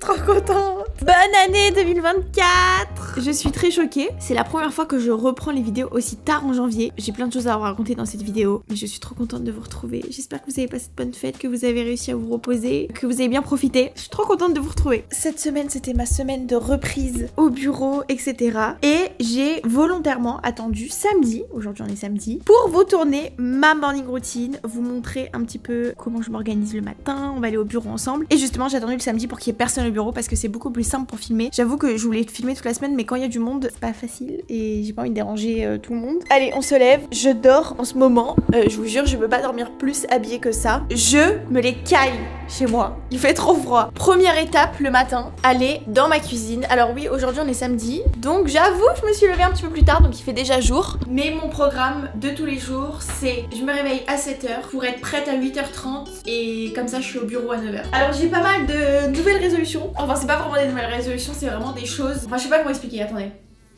trop contente. Bonne année 2024. Je suis très choquée. C'est la première fois que je reprends les vidéos aussi tard en janvier. J'ai plein de choses à vous raconter dans cette vidéo. Mais je suis trop contente de vous retrouver. J'espère que vous avez passé de bonnes fêtes, que vous avez réussi à vous reposer, que vous avez bien profité. Je suis trop contente de vous retrouver. Cette semaine, c'était ma semaine de reprise au bureau, etc. Et j'ai volontairement attendu samedi, aujourd'hui on est samedi, pour vous tourner ma morning routine, vous montrer un petit peu comment je m'organise le matin, on va aller au bureau ensemble. Et justement, j'ai attendu le samedi pour qu'il y ait personne au bureau parce que c'est beaucoup plus simple pour filmer. J'avoue que je voulais filmer toute la semaine, mais quand il y a du monde, c'est pas facile et j'ai pas envie de déranger tout le monde. Allez, on se lève, je dors en ce moment. Je vous jure, je peux pas dormir plus habillée que ça. Je me les caille chez moi. Il fait trop froid. Première étape le matin, aller dans ma cuisine. Alors oui, aujourd'hui on est samedi, donc j'avoue, je me suis levée un petit peu plus tard, donc il fait déjà jour. Mais mon programme de tous les jours, c'est je me réveille à 7h pour être prête à 8h30 et comme ça je suis au bureau à 9h. Alors j'ai pas mal de nouvelles résolutions. Enfin, c'est pas vraiment des nouvelles résolutions, c'est vraiment des choses. Enfin, je sais pas comment expliquer, attendez.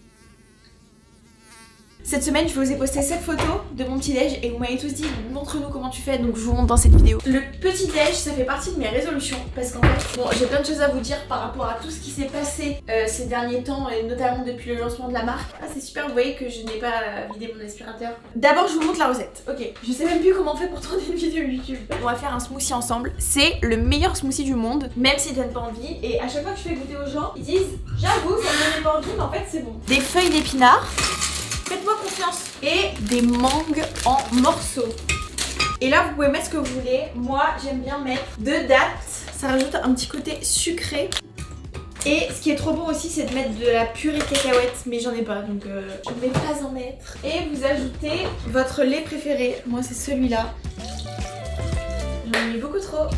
Cette semaine, je vous ai posté cette photo de mon petit déj et vous m'avez tous dit montre-nous comment tu fais, donc je vous montre dans cette vidéo. Le petit déj, ça fait partie de mes résolutions parce qu'en fait, bon, j'ai plein de choses à vous dire par rapport à tout ce qui s'est passé ces derniers temps et notamment depuis le lancement de la marque. Ah, c'est super, vous voyez que je n'ai pas vidé mon aspirateur. D'abord, je vous montre la recette. Ok, je sais même plus comment on fait pour tourner une vidéo YouTube. On va faire un smoothie ensemble. C'est le meilleur smoothie du monde, même s'il donne pas envie. Et à chaque fois que je fais goûter aux gens, ils disent j'avoue, ça me donnait pas envie, mais en fait, c'est bon. Des feuilles d'épinards. Faites-moi confiance. Et des mangues en morceaux. Et là, vous pouvez mettre ce que vous voulez. Moi, j'aime bien mettre 2 dattes. Ça rajoute un petit côté sucré. Et ce qui est trop bon aussi, c'est de mettre de la purée de cacahuètes. Mais j'en ai pas, donc je ne vais pas en mettre. Et vous ajoutez votre lait préféré. Moi, c'est celui-là. J'en ai mis beaucoup trop.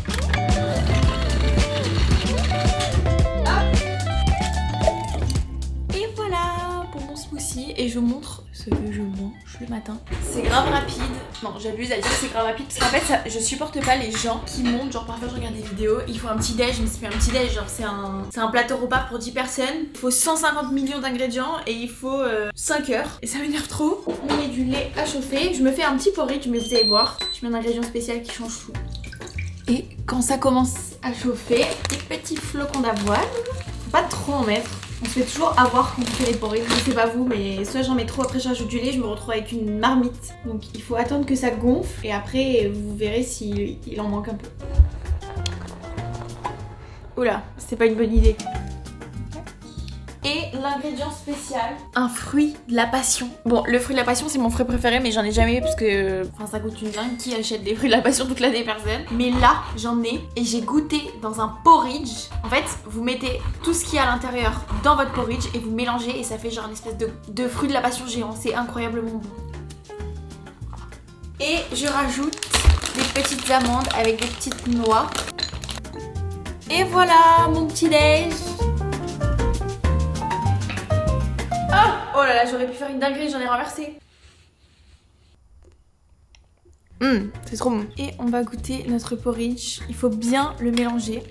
Et je vous montre ce que je mange le matin. C'est grave rapide. Non, j'abuse à dire que c'est grave rapide parce qu'en fait, je supporte pas les gens qui montent. Genre, parfois, je regarde des vidéos, il faut un petit déj, mais c'est pas un petit déj. Genre, c'est un plateau repas pour 10 personnes. Il faut 150 millions d'ingrédients et il faut 5 heures. Et ça m'énerve trop. On met du lait à chauffer. Je me fais un petit porridge, mais vous allez voir. Je mets un ingrédient spécial qui change tout. Et quand ça commence à chauffer, des petits flocons d'avoine. Faut pas trop en mettre. On se fait toujours avoir quand on fait les porridge, je sais pas vous, mais soit j'en mets trop, après j'ajoute du lait, je me retrouve avec une marmite. Donc il faut attendre que ça gonfle et après vous verrez s'il en manque un peu. Oula, c'était pas une bonne idée. Et l'ingrédient spécial, un fruit de la passion. Bon, le fruit de la passion c'est mon fruit préféré, mais j'en ai jamais eu parce que ça coûte une dingue. Qui achète des fruits de la passion toute l'année? Personne. Mais là j'en ai et j'ai goûté dans un porridge. En fait, vous mettez tout ce qu'il y a à l'intérieur dans votre porridge et vous mélangez et ça fait genre une espèce de fruit de la passion géant. C'est incroyablement bon. Et je rajoute des petites amandes avec des petites noix. Et voilà mon petit déj. Oh là là, j'aurais pu faire une dinguerie, j'en ai renversé. C'est trop bon. Et on va goûter notre porridge. Il faut bien le mélanger.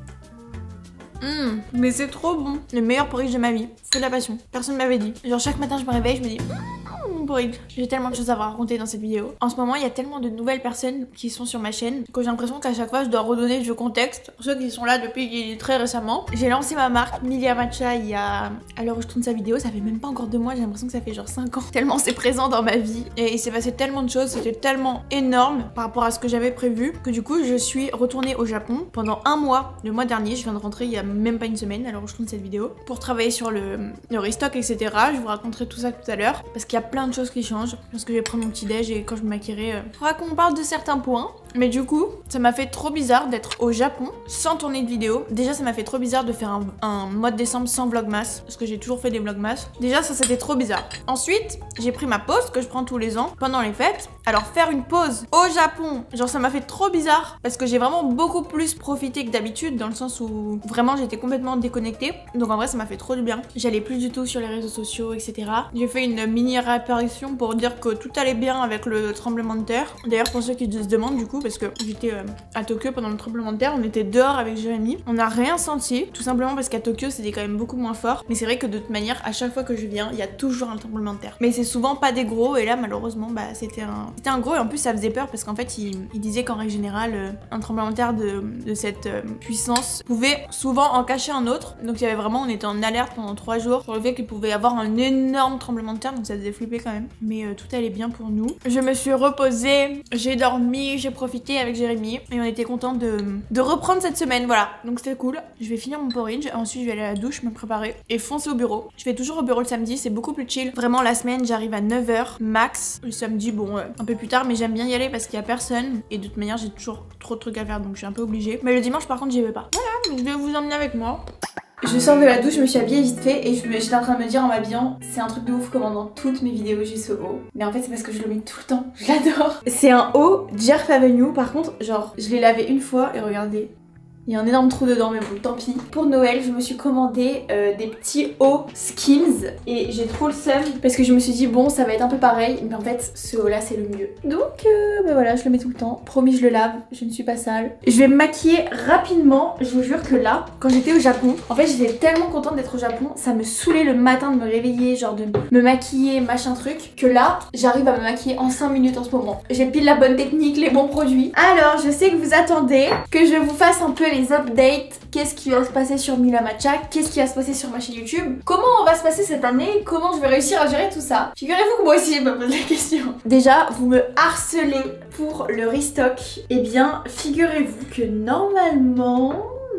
Mais c'est trop bon. Le meilleur porridge de ma vie. C'est de la passion. Personne ne m'avait dit. Genre chaque matin je me réveille, je me dis porridge. J'ai tellement de choses à vous raconter dans cette vidéo. En ce moment, il y a tellement de nouvelles personnes qui sont sur ma chaîne que j'ai l'impression qu'à chaque fois, je dois redonner du contexte. Pour ceux qui sont là depuis très récemment, j'ai lancé ma marque Milia Matcha il y a... À l'heure où je tourne sa vidéo, ça fait même pas encore 2 mois, j'ai l'impression que ça fait genre 5 ans. Tellement c'est présent dans ma vie. Et il s'est passé tellement de choses, c'était tellement énorme par rapport à ce que j'avais prévu que du coup, je suis retournée au Japon pendant 1 mois. Le mois dernier, je viens de rentrer il y a même pas une semaine à l'heure où je tourne cette vidéo pour travailler sur le restock, etc. Je vous raconterai tout ça tout à l'heure parce qu'il y a plein de choses qui changent. Je pense que je vais prendre mon petit déj et quand je me maquillerai, il faudra qu'on parle de certains points. Mais du coup, ça m'a fait trop bizarre d'être au Japon sans tourner de vidéo. Déjà, ça m'a fait trop bizarre de faire un mois de décembre sans vlogmas parce que j'ai toujours fait des vlogmas. Déjà, ça c'était trop bizarre. Ensuite, j'ai pris ma pause que je prends tous les ans pendant les fêtes. Alors faire une pause au Japon, genre ça m'a fait trop bizarre parce que j'ai vraiment beaucoup plus profité que d'habitude dans le sens où vraiment j'étais complètement déconnectée. Donc en vrai, ça m'a fait trop du bien. J'allais plus du tout sur les réseaux sociaux, etc. J'ai fait une mini réapparition pour dire que tout allait bien avec le tremblement de terre. D'ailleurs, pour ceux qui se demandent du coup, parce que j'étais à Tokyo pendant le tremblement de terre, on était dehors avec Jérémy, on n'a rien senti, tout simplement parce qu'à Tokyo c'était quand même beaucoup moins fort. Mais c'est vrai que de toute manière, à chaque fois que je viens, il y a toujours un tremblement de terre. Mais c'est souvent pas des gros, et là malheureusement, bah c'était C'était un gros et en plus ça faisait peur parce qu'en fait il disait qu'en règle générale un tremblement de terre de cette puissance pouvait souvent en cacher un autre. Donc il y avait vraiment, on était en alerte pendant 3 jours sur le fait qu'il pouvait y avoir un énorme tremblement de terre, donc ça faisait flipper quand même. Mais tout allait bien pour nous. Je me suis reposée, j'ai dormi, j'ai profité avec Jérémy et on était contents de reprendre cette semaine, voilà. Donc c'était cool. Je vais finir mon porridge, ensuite je vais aller à la douche, me préparer et foncer au bureau. Je vais toujours au bureau le samedi, c'est beaucoup plus chill. Vraiment la semaine j'arrive à 9h max. Le samedi bon un peu plus tard, mais j'aime bien y aller parce qu'il y a personne et de toute manière j'ai toujours trop de trucs à faire donc je suis un peu obligée. Mais le dimanche par contre j'y vais pas. Voilà, donc je vais vous emmener avec moi. Je sors de la douche, je me suis habillée vite fait et j'étais en train de me dire en m'habillant, c'est un truc de ouf comment dans toutes mes vidéos j'ai ce haut. Mais en fait c'est parce que je le mets tout le temps, je l'adore. C'est un haut Jerf Avenue, par contre genre je l'ai lavé une fois et regardez. Il y a un énorme trou dedans, mais bon, tant pis. Pour Noël, je me suis commandé des petits hauts Skims et j'ai trop le seum parce que je me suis dit bon, ça va être un peu pareil, mais en fait, ce haut là c'est le mieux. Donc, bah voilà, je le mets tout le temps. Promis, je le lave, je ne suis pas sale. Je vais me maquiller rapidement. Je vous jure que là, quand j'étais au Japon, en fait, j'étais tellement contente d'être au Japon, ça me saoulait le matin de me réveiller, genre de me maquiller, machin truc, que là, j'arrive à me maquiller en 5 minutes en ce moment. J'ai pile la bonne technique, les bons produits. Alors, je sais que vous attendez que je vous fasse un peu les updates, qu'est-ce qui va se passer sur Mila Matcha, qu'est-ce qui va se passer sur ma chaîne YouTube, comment on va se passer cette année, comment je vais réussir à gérer tout ça. Figurez-vous que moi aussi je me pose la question. Déjà, vous me harcelez pour le restock. Eh bien, figurez-vous que normalement,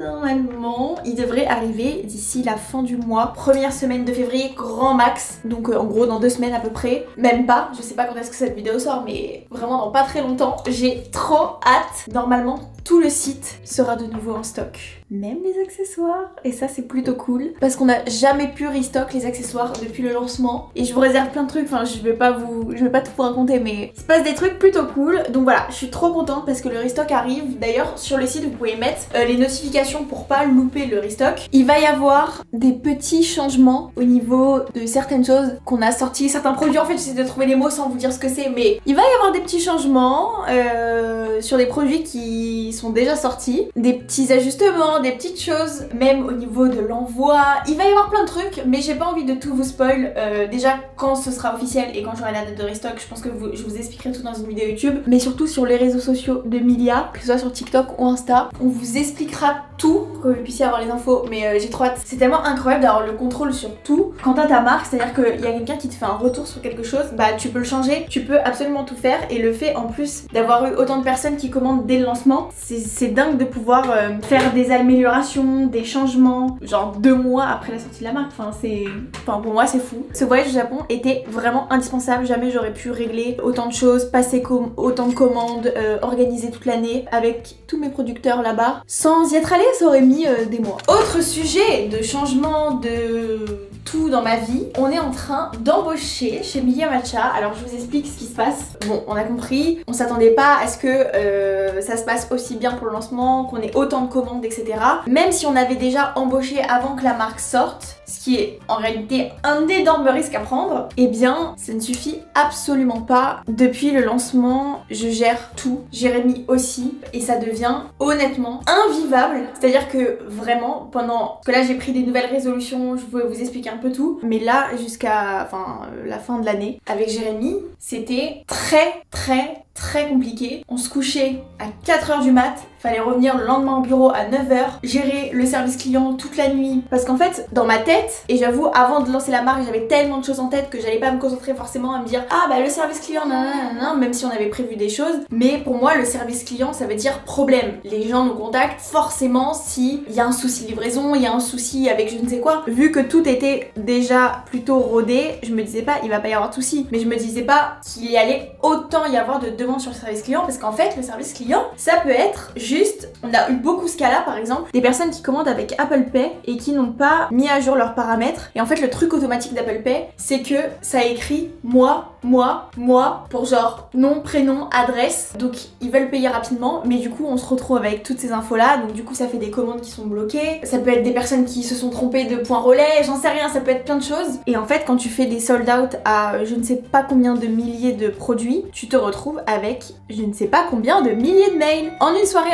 il devrait arriver d'ici la fin du mois, première semaine de février, grand max. Donc en gros dans 2 semaines à peu près, même pas, je sais pas quand est-ce que cette vidéo sort, mais vraiment dans pas très longtemps. J'ai trop hâte. Normalement tout le site sera de nouveau en stock, même les accessoires, et ça c'est plutôt cool parce qu'on n'a jamais pu restock les accessoires depuis le lancement et je vous réserve plein de trucs, enfin je vais pas tout vous raconter, mais il se passe des trucs plutôt cool. Donc voilà, je suis trop contente parce que le restock arrive. D'ailleurs sur le site vous pouvez mettre les notifications pour pas louper le restock. Il va y avoir des petits changements au niveau de certaines choses qu'on a sorties, certains produits. En fait j'essaie de trouver les mots sans vous dire ce que c'est, mais il va y avoir des petits changements sur des produits qui sont déjà sortis, des petits ajustements, des petites choses, même au niveau de l'envoi. Il va y avoir plein de trucs, mais j'ai pas envie de tout vous spoil. Déjà quand ce sera officiel et quand j'aurai la date de restock, je pense que je vous expliquerai tout dans une vidéo YouTube, mais surtout sur les réseaux sociaux de Milia, que ce soit sur TikTok ou Insta, on vous expliquera tout, que vous puissiez avoir les infos, mais j'ai trop hâte. C'est tellement incroyable d'avoir le contrôle sur tout quand t'as ta marque, c'est-à-dire qu'il y a quelqu'un qui te fait un retour sur quelque chose, bah tu peux le changer, tu peux absolument tout faire, et le fait en plus d'avoir eu autant de personnes qui commandent dès le lancement, c'est dingue de pouvoir faire des améliorations, des changements, genre 2 mois après la sortie de la marque. Enfin pour moi c'est fou. Ce voyage au Japon était vraiment indispensable, jamais j'aurais pu régler autant de choses, passer autant de commandes, organiser toute l'année avec tous mes producteurs là-bas. Sans y être allée, ça aurait mis des mois. Autre sujet de changement de tout dans ma vie, on est en train d'embaucher chez Milia Matcha. Alors je vous explique ce qui se passe. Bon, on a compris, on s'attendait pas à ce que ça se passe aussi bien pour le lancement, qu'on ait autant de commandes, etc. Même si on avait déjà embauché avant que la marque sorte, ce qui est en réalité un énorme risque à prendre, eh bien ça ne suffit absolument pas. Depuis le lancement, je gère tout, Jérémy aussi, et ça devient honnêtement invivable. C'est-à-dire que vraiment, pendant que là j'ai pris des nouvelles résolutions, je pouvais vous expliquer un peu tout, mais là jusqu'à la fin de l'année, avec Jérémy, c'était très compliqué. On se couchait à 4h du mat, fallait revenir le lendemain au bureau à 9h, gérer le service client toute la nuit. Parce qu'en fait, dans ma tête, et j'avoue, avant de lancer la marque, j'avais tellement de choses en tête que j'allais pas me concentrer forcément à me dire ah bah le service client, nanana, même si on avait prévu des choses. Mais pour moi, le service client, ça veut dire problème. Les gens nous contactent forcément s'il y a un souci de livraison, il y a un souci avec je ne sais quoi. Vu que tout était déjà plutôt rodé, je me disais pas il va pas y avoir de souci. Mais je me disais pas qu'il y allait autant y avoir de demandes sur le service client, parce qu'en fait, le service client, ça peut être juste, on a eu beaucoup ce cas-là par exemple, des personnes qui commandent avec Apple Pay et qui n'ont pas mis à jour leurs paramètres. Et en fait, le truc automatique d'Apple Pay, c'est que ça écrit moi pour genre nom, prénom, adresse. Donc ils veulent payer rapidement, mais du coup on se retrouve avec toutes ces infos là. Donc du coup ça fait des commandes qui sont bloquées. Ça peut être des personnes qui se sont trompées de point relais, j'en sais rien, ça peut être plein de choses. Et en fait quand tu fais des sold out à je ne sais pas combien de milliers de produits, tu te retrouves avec je ne sais pas combien de milliers de mails. En une soirée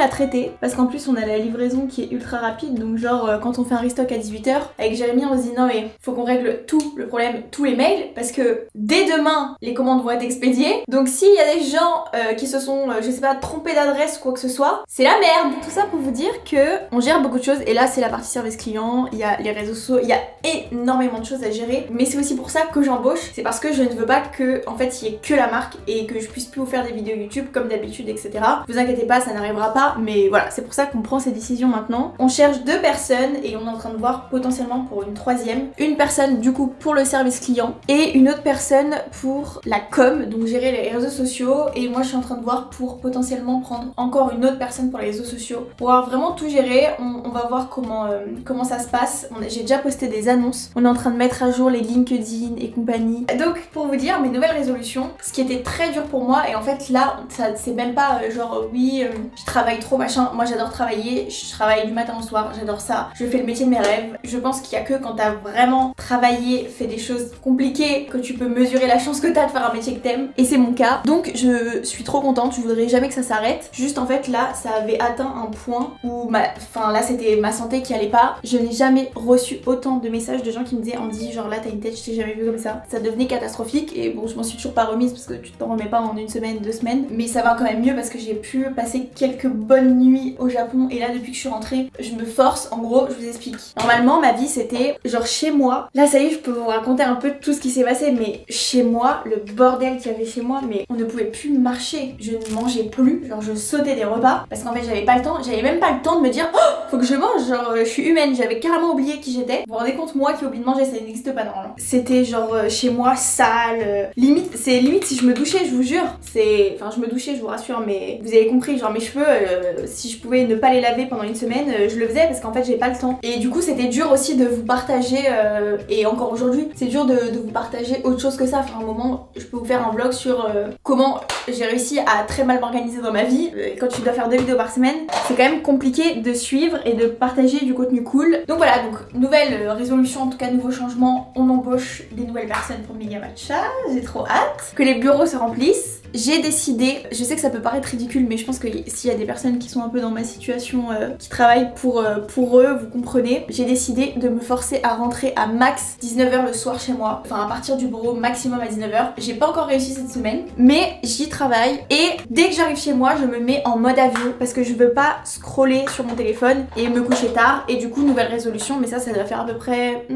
à traiter parce qu'en plus on a la livraison qui est ultra rapide, donc genre quand on fait un restock à 18 h, avec Jérémy on se dit non mais faut qu'on règle tout le problème, tous les mails, parce que dès demain les commandes vont être expédiées, donc s'il y a des gens qui se sont, je sais pas, trompés d'adresse ou quoi que ce soit, c'est la merde. Tout ça pour vous dire que on gère beaucoup de choses, et là c'est la partie service client, il y a les réseaux sociaux, il y a énormément de choses à gérer, mais c'est aussi pour ça que j'embauche, c'est parce que je ne veux pas que en fait il y ait que la marque et que je puisse plus vous faire des vidéos YouTube comme d'habitude, etc. Vous inquiétez pas, ça n'arrivera pas, mais voilà, c'est pour ça qu'on prend ces décisions maintenant. On cherche 2 personnes et on est en train de voir potentiellement pour une 3e. Une personne du coup pour le service client et une autre personne pour la com, donc gérer les réseaux sociaux, et moi je suis en train de voir pour potentiellement prendre encore une autre personne pour les réseaux sociaux, pour pouvoir vraiment tout gérer. On va voir comment ça se passe. J'ai déjà posté des annonces, on est en train de mettre à jour les LinkedIn et compagnie. Donc pour vous dire mes nouvelles résolutions, ce qui était très dur pour moi, et en fait là c'est même pas genre oui je travaille trop machin, moi j'adore travailler, je travaille du matin au soir, j'adore ça, je fais le métier de mes rêves. Je pense qu'il y a que quand t'as vraiment travaillé, fait des choses compliquées, que tu peux mesurer la chance que t'as de faire un métier que t'aimes, et c'est mon cas. Donc je suis trop contente, je voudrais jamais que ça s'arrête. Juste en fait là ça avait atteint un point où là c'était ma santé qui allait pas. Je n'ai jamais reçu autant de messages de gens qui me disaient Andy genre là t'as une tête, je t'ai jamais vu comme ça. Ça devenait catastrophique, et bon je m'en suis toujours pas remise parce que tu t'en remets pas en 1 semaine, 2 semaines, mais ça va quand même mieux parce que j'ai pu passer quelques bonnes nuits au Japon, et là depuis que je suis rentrée je me force. En gros je vous explique, normalement ma vie c'était genre chez moi, là ça y est je peux vous raconter un peu tout ce qui s'est passé, mais chez moi, le bordel qu'il y avait chez moi, mais on ne pouvait plus marcher, je ne mangeais plus, genre je sautais des repas parce qu'en fait j'avais pas le temps, j'avais même pas le temps de me dire oh faut que je mange, genre je suis humaine, j'avais carrément oublié qui j'étais. Vous vous rendez compte, moi qui oublie de manger, ça n'existe pas normalement. C'était genre chez moi sale, limite si je me douchais, je vous jure, enfin je me douchais je vous rassure, mais vous avez compris, genre mes cheveux si je pouvais ne pas les laver pendant 1 semaine, je le faisais parce qu'en fait j'ai pas le temps. Et du coup c'était dur aussi de vous partager, et encore aujourd'hui c'est dur de vous partager autre chose que ça. Enfin un moment je peux vous faire un vlog sur comment j'ai réussi à très mal m'organiser dans ma vie. Quand tu dois faire 2 vidéos par semaine, c'est quand même compliqué de suivre et de partager du contenu cool. Donc voilà, donc nouvelle résolution, en tout cas nouveau changement, on embauche des nouvelles personnes pour Media Matcha, j'ai trop hâte que les bureaux se remplissent. J'ai décidé, je sais que ça peut paraître ridicule, mais je pense que s'il y a des personnes qui sont un peu dans ma situation, qui travaillent pour eux, vous comprenez, j'ai décidé de me forcer à rentrer à max 19 h le soir chez moi, enfin à partir du bureau maximum à 19 h. J'ai pas encore réussi cette semaine, mais j'y travaille, et dès que j'arrive chez moi je me mets en mode avion parce que je veux pas scroller sur mon téléphone et me coucher tard. Et du coup nouvelle résolution, mais ça doit faire à peu près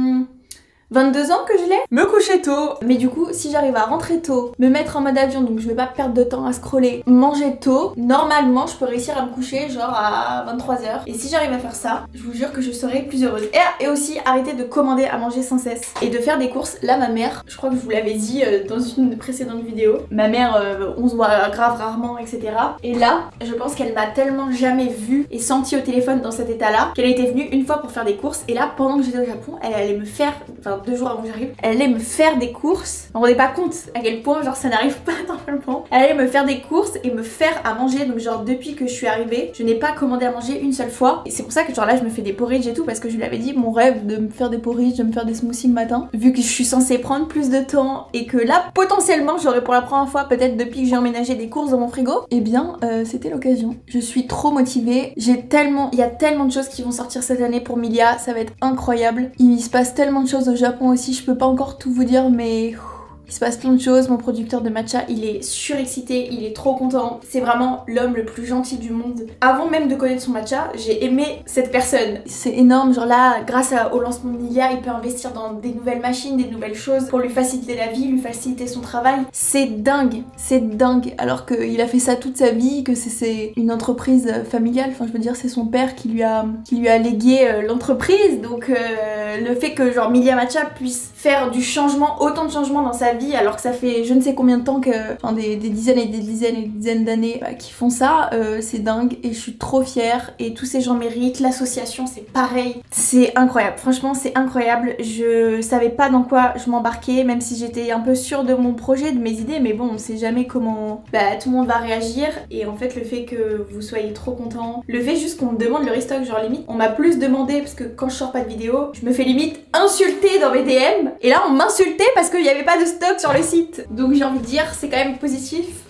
22 ans que je l'ai, me coucher tôt. Mais du coup si j'arrive à rentrer tôt, me mettre en mode avion, donc je vais pas perdre de temps à scroller, manger tôt, normalement je peux réussir à me coucher genre à 23 h. Et si j'arrive à faire ça, je vous jure que je serai plus heureuse. Et aussi arrêter de commander à manger sans cesse et de faire des courses. Là ma mère, je crois que je vous l'avais dit dans une précédente vidéo, ma mère on se voit grave rarement, etc. Et là je pense qu'elle m'a tellement jamais vue et sentie au téléphone dans cet état là, qu'elle était venue une fois pour faire des courses, et là pendant que j'étais au Japon elle allait me faire, enfin 2 jours avant que j'arrive, elle allait me faire des courses. On ne rendait pas compte à quel point genre ça n'arrive pas normalement. Elle allait me faire des courses et me faire à manger. Donc genre depuis que je suis arrivée, je n'ai pas commandé à manger une seule fois. Et c'est pour ça que genre là je me fais des porridge et tout, parce que je lui avais dit mon rêve de me faire des porridge, de me faire des smoothies le matin. Vu que je suis censée prendre plus de temps et que là potentiellement j'aurais pour la première fois peut-être depuis que j'ai emménagé des courses dans mon frigo, et bien c'était l'occasion. Je suis trop motivée. Il y a tellement de choses qui vont sortir cette année pour Milia, ça va être incroyable. Il se passe tellement de choses au Japon aussi. Je peux pas encore tout vous dire, mais il se passe plein de choses. Mon producteur de matcha, il est surexcité, il est trop content. C'est vraiment l'homme le plus gentil du monde. Avant même de connaître son matcha, j'ai aimé cette personne. C'est énorme, genre là, grâce au lancement de Milia, il peut investir dans des nouvelles machines, des nouvelles choses pour lui faciliter la vie, lui faciliter son travail. C'est dingue, alors qu'il a fait ça toute sa vie, que c'est une entreprise familiale. Enfin, je veux dire, c'est son père qui lui a légué l'entreprise. Donc le fait que genre Milia Matcha puisse faire du changement, autant de changements dans sa vie, alors que ça fait je ne sais combien de temps que, enfin des dizaines et des dizaines et des dizaines d'années qui font ça, c'est dingue, et je suis trop fière, et tous ces gens méritent. L'association c'est pareil, c'est incroyable, franchement c'est incroyable. Je savais pas dans quoi je m'embarquais, même si j'étais un peu sûre de mon projet, de mes idées, mais bon on sait jamais comment tout le monde va réagir. Et en fait le fait que vous soyez trop contents, le fait juste qu'on me demande le restock, genre limite on m'a plus demandé, parce que quand je sors pas de vidéo je me fais limite insulter dans mes DM, et là on m'insultait parce qu'il n'y avait pas de stock sur le site. Donc j'ai envie de dire c'est quand même positif.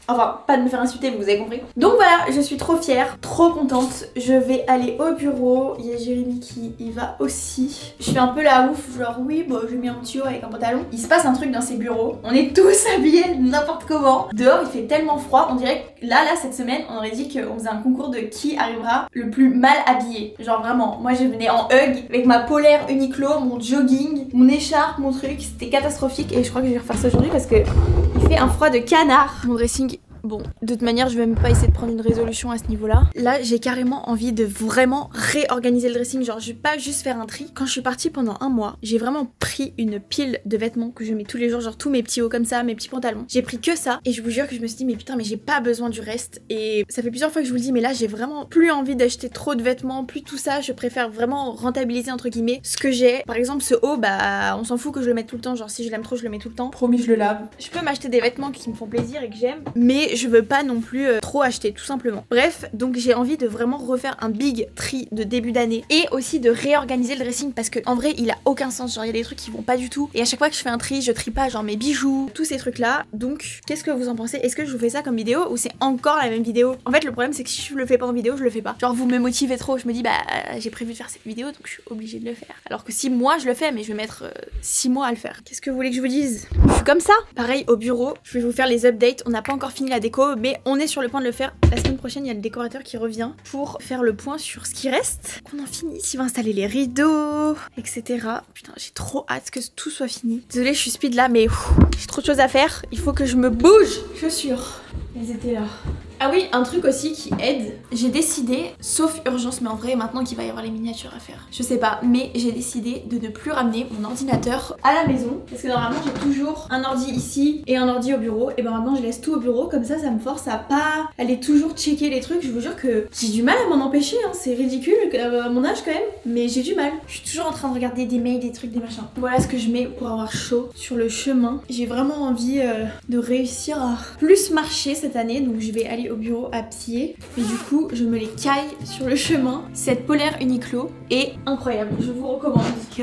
Enfin, pas de me faire insulter, mais vous avez compris. Donc voilà, je suis trop fière, trop contente. Je vais aller au bureau. Il y a Jérémy qui y va aussi. Je fais un peu la ouf, genre oui, bon, j'ai mis un petit haut avec un pantalon. Il se passe un truc dans ces bureaux. On est tous habillés n'importe comment. Dehors, il fait tellement froid. On dirait que là, cette semaine, on aurait dit qu'on faisait un concours de qui arrivera le plus mal habillé. Genre vraiment, moi je venais en hug avec ma polaire Uniqlo, mon jogging, mon écharpe, mon truc. C'était catastrophique et je crois que je vais refaire ça aujourd'hui parce que il fait un froid de canard. Mon dressing. Bon, de toute manière, je vais même pas essayer de prendre une résolution à ce niveau-là. Là, j'ai carrément envie de vraiment réorganiser le dressing. Genre, je vais pas juste faire un tri. Quand je suis partie pendant un mois, j'ai vraiment pris une pile de vêtements que je mets tous les jours. Genre, tous mes petits hauts comme ça, mes petits pantalons. J'ai pris que ça. Et je vous jure que je me suis dit, mais putain, mais j'ai pas besoin du reste. Et ça fait plusieurs fois que je vous le dis, mais là, j'ai vraiment plus envie d'acheter trop de vêtements, plus tout ça. Je préfère vraiment rentabiliser, entre guillemets, ce que j'ai. Par exemple, ce haut, bah, on s'en fout que je le mette tout le temps. Genre, si je l'aime trop, je le mets tout le temps. Promis, je le lave. Je peux m'acheter des vêtements qui me font plaisir et que j'aime. Mais je veux pas non plus trop acheter, tout simplement. Bref, donc j'ai envie de vraiment refaire un big tri de début d'année et aussi de réorganiser le dressing parce que en vrai il a aucun sens. Genre il y a des trucs qui vont pas du tout et à chaque fois que je fais un tri, je trie pas genre mes bijoux, tous ces trucs là. Donc qu'est-ce que vous en pensez? Est-ce que je vous fais ça comme vidéo ou c'est encore la même vidéo? En fait le problème c'est que si je le fais pas en vidéo, je le fais pas. Genre vous me motivez trop, je me dis bah j'ai prévu de faire cette vidéo donc je suis obligée de le faire. Alors que si moi je le fais mais je vais mettre 6 mois à le faire. Qu'est-ce que vous voulez que je vous dise? Je suis comme ça. Pareil au bureau, je vais vous faire les updates. On n'a pas encore fini la déco mais on est sur le point de le faire. La semaine prochaine, il y a le décorateur qui revient pour faire le point sur ce qui reste. Qu'on en finisse, il va installer les rideaux, etc. Putain, j'ai trop hâte que tout soit fini. Désolée, je suis speed là, mais j'ai trop de choses à faire. Il faut que je me bouge. Chaussures. Elles étaient là. Ah oui, un truc aussi qui aide, j'ai décidé, sauf urgence, mais en vrai maintenant qu'il va y avoir les miniatures à faire, je sais pas, mais j'ai décidé de ne plus ramener mon ordinateur à la maison parce que normalement j'ai toujours un ordi ici et un ordi au bureau et ben maintenant je laisse tout au bureau, comme ça me force à pas aller toujours checker les trucs. Je vous jure que j'ai du mal à m'en empêcher, hein. C'est ridicule à mon âge quand même, mais j'ai du mal. Je suis toujours en train de regarder des mails, des trucs, des machins. Voilà ce que je mets pour avoir chaud sur le chemin. J'ai vraiment envie de réussir à plus marcher cette année, donc je vais aller au bureau à pied et du coup je me les caille sur le chemin. Cette polaire Uniqlo est incroyable, je vous recommande.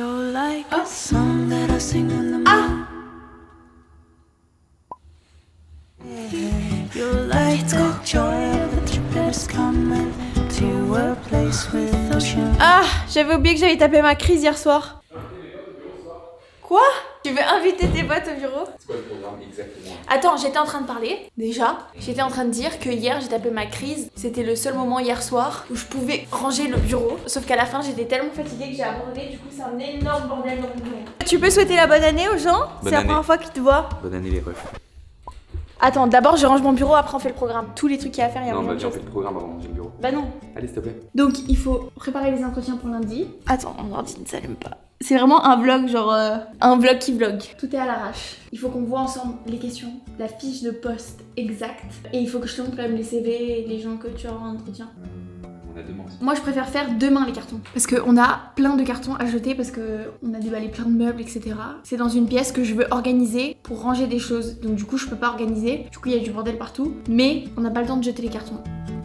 Ah, j'avais oublié que j'allais taper ma crise hier soir. Quoi? Tu veux inviter tes potes au bureau? C'est quoi le programme exactement? Attends, j'étais en train de parler, déjà. J'étais en train de dire que hier j'ai tapé ma crise. C'était le seul moment hier soir où je pouvais ranger le bureau. Sauf qu'à la fin j'étais tellement fatiguée que j'ai abandonné. Du coup c'est un énorme bordel dans mon bureau. Tu peux souhaiter la bonne année aux gens? C'est la première fois qu'ils te voient. Bonne année les refs. Attends, d'abord je range mon bureau, après on fait le programme. Tous les trucs qu'il y a à faire, il y a Non, un bah moment viens, on fait le programme avant de ranger le bureau. Bah non. Allez, s'il te plaît. Donc il faut préparer les entretiens pour lundi. Attends, mon ordi ne s'allume pas. C'est vraiment un vlog, genre un vlog qui vlog. Tout est à l'arrache. Il faut qu'on voit ensemble les questions, la fiche de poste exacte. Et il faut que je te montre quand même les CV et les gens que tu auras en entretien. On a demain aussi. Moi je préfère faire demain les cartons. Parce qu'on a plein de cartons à jeter parce qu'on a déballé plein de meubles, etc. C'est dans une pièce que je veux organiser pour ranger des choses. Donc du coup je peux pas organiser. Du coup il y a du bordel partout. Mais on n'a pas le temps de jeter les cartons.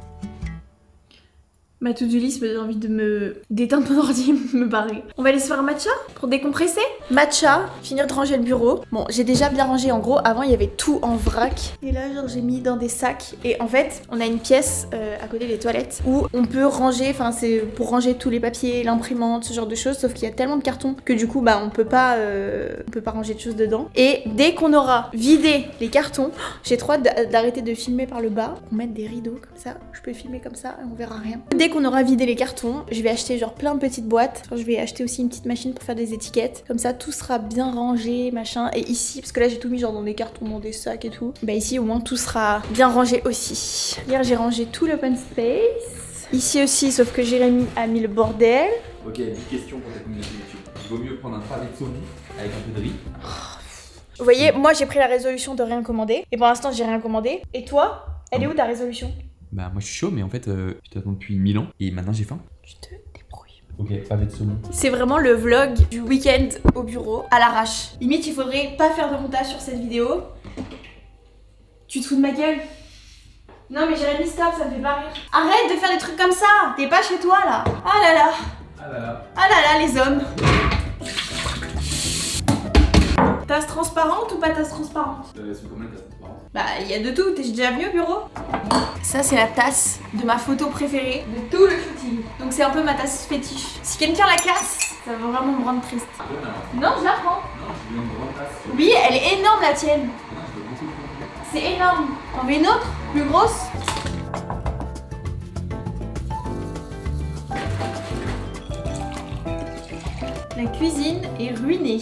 Ma to-do list me donne envie de me d'éteindre mon ordi et me barrer. On va aller se faire un matcha pour décompresser. Matcha, finir de ranger le bureau. Bon, j'ai déjà bien rangé en gros. Avant, il y avait tout en vrac. Et là, genre, j'ai mis dans des sacs. Et en fait, on a une pièce à côté des toilettes où on peut ranger, enfin, c'est pour ranger tous les papiers, l'imprimante, ce genre de choses. Sauf qu'il y a tellement de cartons que du coup, bah, on peut pas ranger de choses dedans. Et dès qu'on aura vidé les cartons, j'ai trop hâte d'arrêter de filmer par le bas. On met des rideaux comme ça. Je peux filmer comme ça et on verra rien. Dès qu'on aura vidé les cartons, je vais acheter genre plein de petites boîtes. Enfin, je vais acheter aussi une petite machine pour faire des étiquettes. Comme ça, tout sera bien rangé, machin. Et ici, parce que là, j'ai tout mis genre dans des cartons, dans des sacs et tout. Bah ici, au moins, tout sera bien rangé aussi. Hier, j'ai rangé tout l'open space. Ici aussi, sauf que Jérémy a mis le bordel. Ok, 10 questions pour ta communauté YouTube. Il vaut mieux prendre un pavé de saumon avec un peu de riz. Vous voyez, moi, j'ai pris la résolution de rien commander. Et pour l'instant, j'ai rien commandé. Et toi, elle est où ta résolution? Bah moi je suis chaud mais en fait je t'attends depuis 1000 ans et maintenant j'ai faim. Tu te débrouilles. Ok, pavé de saumon. C'est vraiment le vlog du week-end au bureau à l'arrache. Limite il faudrait pas faire de montage sur cette vidéo. Tu te fous de ma gueule? Non mais Jérémy stop, ça me fait pas rire. Arrête de faire des trucs comme ça. T'es pas chez toi là. Ah là là. Ah là là. Ah là là les hommes. Tasse transparente ou pas tasse transparente? C'est combien de tasses transparentes? Bah il y a de tout, t'es déjà venu au bureau? Ça c'est la tasse de ma photo préférée de tout le shooting. Donc c'est un peu ma tasse fétiche. Si quelqu'un la casse, ça va vraiment me rendre triste. Non, je la prends. Non, je veux une grande tasse. Oui, elle est énorme la tienne. Non, je veux beaucoup de C'est énorme. T'en veux une autre? Plus grosse? La cuisine est ruinée.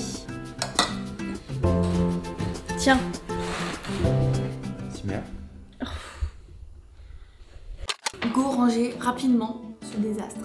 Tiens. Super. Go ranger rapidement ce désastre.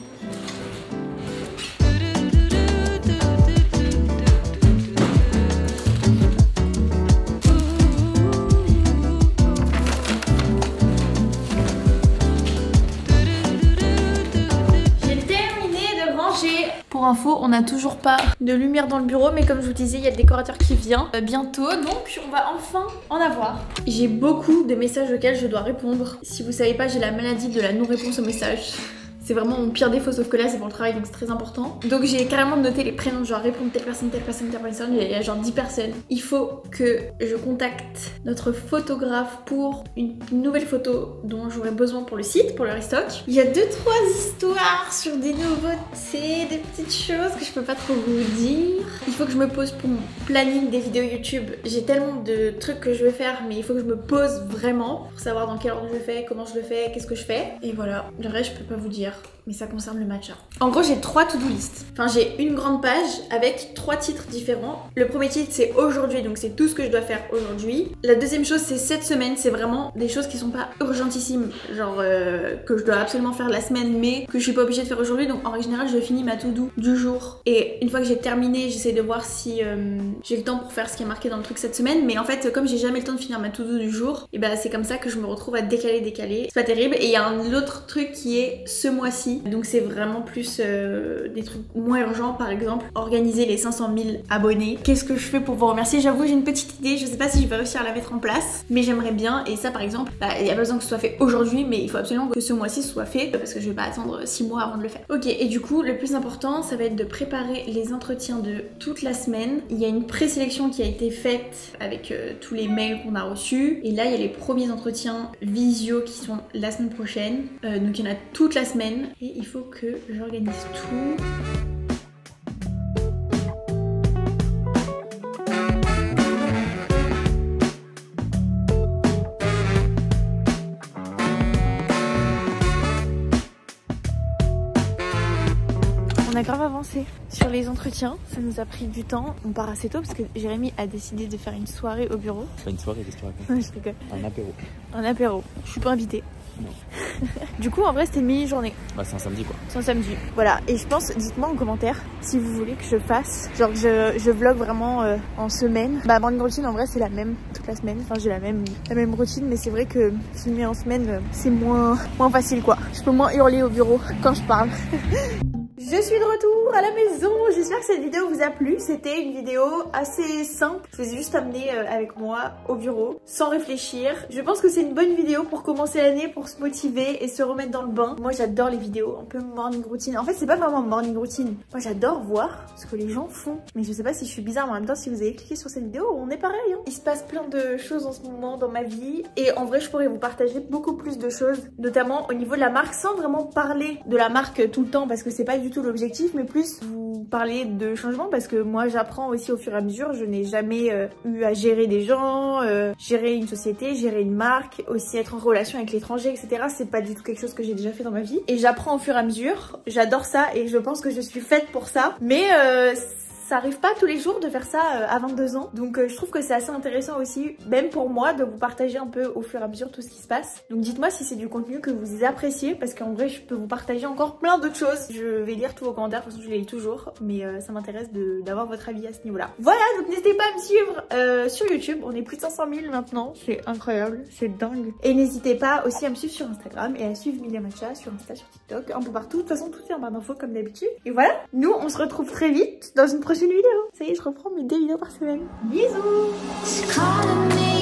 Pour info, on n'a toujours pas de lumière dans le bureau, mais comme je vous disais, il y a le décorateur qui vient bientôt, donc on va enfin en avoir. J'ai beaucoup de messages auxquels je dois répondre. Si vous savez pas, j'ai la maladie de la non-réponse aux messages. C'est vraiment mon pire défaut, sauf que là c'est pour le travail donc c'est très important. Donc j'ai carrément noté les prénoms, genre répondre telle personne, telle personne, telle personne, il y a genre 10 personnes. Il faut que je contacte notre photographe pour une nouvelle photo dont j'aurai besoin pour le site, pour le restock. Il y a 2-3 histoires sur des nouveautés, des petites choses que je peux pas trop vous dire. Il faut que je me pose pour mon planning des vidéos YouTube. J'ai tellement de trucs que je veux faire, mais il faut que je me pose vraiment pour savoir dans quel ordre je le fais, comment je le fais, qu'est-ce que je fais. Et voilà, le reste je peux pas vous dire. Mais ça concerne le matcha. En gros, j'ai 3 to-do list. Enfin, j'ai une grande page avec 3 titres différents. Le premier titre, c'est aujourd'hui, donc c'est tout ce que je dois faire aujourd'hui. La deuxième chose, c'est cette semaine. C'est vraiment des choses qui sont pas urgentissimes, genre que je dois absolument faire la semaine, mais que je suis pas obligée de faire aujourd'hui. Donc en règle générale, je finis ma to-do du jour. Et une fois que j'ai terminé, j'essaie de voir si j'ai le temps pour faire ce qui est marqué dans le truc cette semaine. Mais en fait, comme j'ai jamais le temps de finir ma to-do du jour, et ben c'est comme ça que je me retrouve à décaler. C'est pas terrible. Et il y a un autre truc qui est ce mois-ci. Donc c'est vraiment plus des trucs moins urgents, par exemple organiser les 500 000 abonnés. Qu'est-ce que je fais pour vous remercier? J'avoue, j'ai une petite idée, je sais pas si je vais réussir à la mettre en place, mais j'aimerais bien. Et ça par exemple, il y a pas besoin que ce soit fait aujourd'hui, mais il faut absolument que ce mois-ci soit fait parce que je vais pas attendre 6 mois avant de le faire. Ok, et du coup le plus important ça va être de préparer les entretiens de toute la semaine. Il y a une présélection qui a été faite avec tous les mails qu'on a reçus, et là il y a les premiers entretiens visio qui sont la semaine prochaine, donc il y en a toute la semaine et il faut que j'organise tout. On a grave avancé sur les entretiens, ça nous a pris du temps. On part assez tôt parce que Jérémy a décidé de faire une soirée au bureau. Pas une soirée, qu'est-ce que tu racontes? Non, je rigole. Un apéro. Un apéro. Je suis pas invitée. Non. Du coup, en vrai, c'était une mini-journée. Bah, c'est un samedi quoi. C'est un samedi. Voilà. Et je pense, dites-moi en commentaire si vous voulez que je fasse. Genre, je vlog vraiment en semaine. Bah, morning routine, en vrai, c'est la même toute la semaine. Enfin, j'ai la même routine, mais c'est vrai que filmer en semaine, c'est moins facile quoi. Je peux moins hurler au bureau quand je parle. Je suis de retour à la maison, j'espère que cette vidéo vous a plu. C'était une vidéo assez simple, je vous ai juste amené avec moi au bureau, sans réfléchir. Je pense que c'est une bonne vidéo pour commencer l'année, pour se motiver et se remettre dans le bain. Moi j'adore les vidéos un peu morning routine. En fait c'est pas vraiment morning routine, moi j'adore voir ce que les gens font. Mais je sais pas si je suis bizarre, mais en même temps si vous avez cliqué sur cette vidéo, on est pareil hein. Il se passe plein de choses en ce moment dans ma vie, et en vrai je pourrais vous partager beaucoup plus de choses, notamment au niveau de la marque, sans vraiment parler de la marque tout le temps parce que c'est pas du tout l'objectif, mais plus vous parler de changement parce que moi j'apprends aussi au fur et à mesure. Je n'ai jamais eu à gérer des gens, gérer une société, gérer une marque, aussi être en relation avec l'étranger, etc. C'est pas du tout quelque chose que j'ai déjà fait dans ma vie et j'apprends au fur et à mesure. J'adore ça et je pense que je suis faite pour ça, mais ça arrive pas tous les jours de faire ça à 22 ans. Donc je trouve que c'est assez intéressant aussi, même pour moi, de vous partager un peu au fur et à mesure tout ce qui se passe. Donc dites-moi si c'est du contenu que vous appréciez, parce qu'en vrai je peux vous partager encore plein d'autres choses. Je vais lire tous vos commentaires, de toute façon je les lis toujours, mais ça m'intéresse d'avoir votre avis à ce niveau-là. Voilà, donc n'hésitez pas à me suivre sur YouTube. On est plus de 500 000 maintenant, c'est incroyable, c'est dingue. Et n'hésitez pas aussi à me suivre sur Instagram et à suivre Milia Matcha sur Insta, sur TikTok, un peu partout. De toute façon tout est en barre d'infos comme d'habitude. Et voilà, nous on se retrouve très vite dans une prochaine vidéo. Ça y est, je reprends mes 2 vidéos par semaine. Bisous.